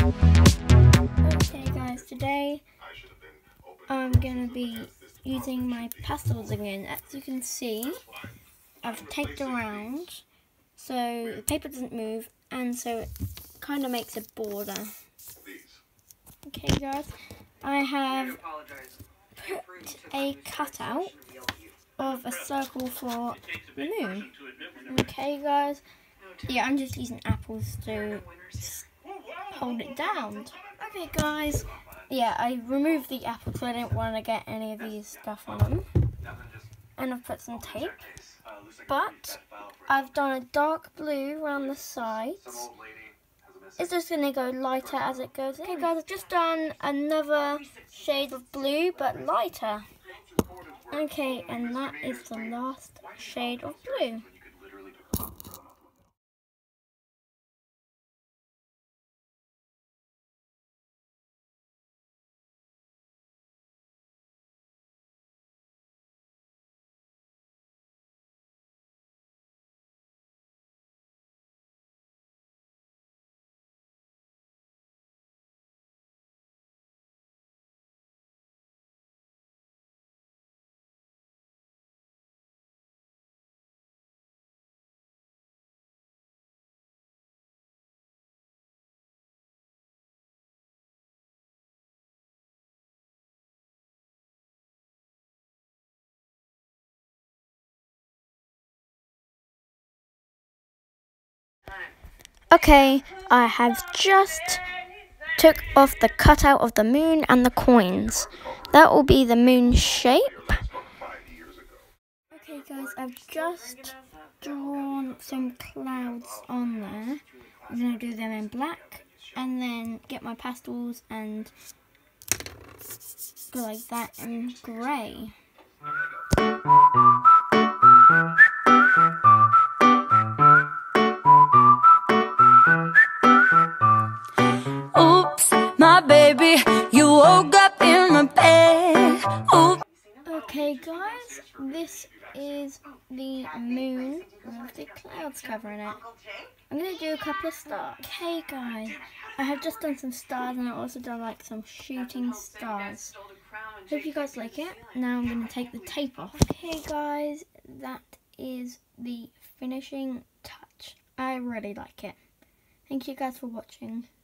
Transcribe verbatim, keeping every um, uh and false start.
Okay guys, today I'm going to be using my pastels again. As you can see, I've taped around so the paper doesn't move, and so it kind of makes a border. Okay guys, I have put a cutout of a circle for the moon. Okay guys, yeah, I'm just using apples to hold it down. Okay guys, yeah, I removed the apple because I didn't want to get any of these stuff on them. And I've put some tape, but I've done a dark blue around the sides. It's just going to go lighter as it goes. Okay guys, I've just done another shade of blue, but lighter. Okay, and that is the last shade of blue. Okay, I have just took off the cutout of the moon and the coins. That will be the moon shape. Okay guys, I've just drawn some clouds on there. I'm going to do them in black and then get my pastels and go like that in grey. Oops, my baby, you woke up in my bed. Oops. Okay guys, this is the moon with the clouds covering it. I'm going to do a couple of stars. Okay guys, I have just done some stars and I've also done like some shooting stars. Hope you guys like it. Now I'm going to take the tape off. Okay guys, that is the finishing touch. I really like it. Thank you guys for watching.